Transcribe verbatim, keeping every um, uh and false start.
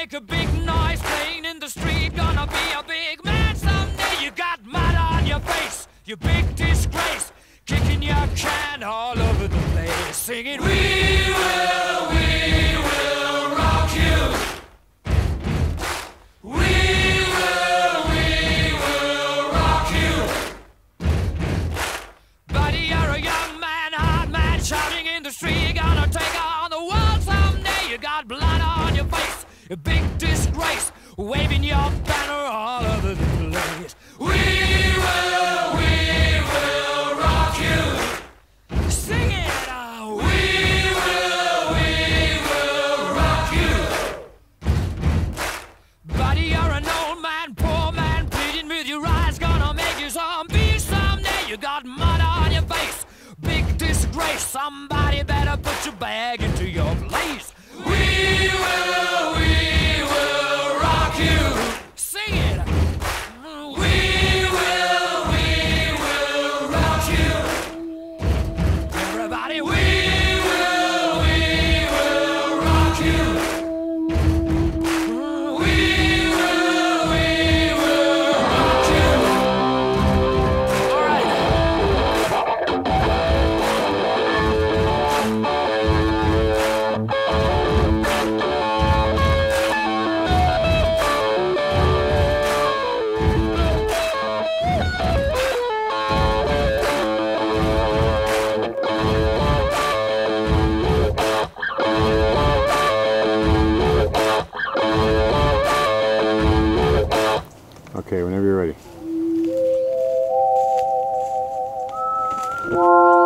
make a big noise playing in the street. Gonna be a big man someday. You got mud on your face, you big disgrace. Kicking your can all over the place, singing, we will, we will rock you. We will, we will rock you. Buddy, you're a young man, hard man, shouting in the street. You're gonna take on the world someday. You got blood on your face, a big disgrace, waving your banner all over the place. We will, we will rock you. Sing it out. We will, we will rock you. Buddy, you're an old man, poor man, pleading with your eyes. Gonna make you zombie someday. You got mud on your face, big disgrace. Somebody better put your bag into your place. We will, we will rock you. Sing it. We will, we will rock you. Everybody, we will, we will rock you. We will, we will rock you. All right. Okay, whenever you're ready.